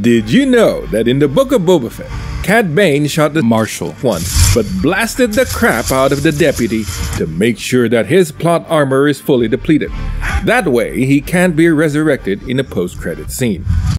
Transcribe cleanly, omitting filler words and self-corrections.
Did you know that in the Book of Boba Fett, Cad Bane shot the Marshal once, but blasted the crap out of the deputy to make sure that his plot armor is fully depleted. That way, he can't be resurrected in a post-credit scene.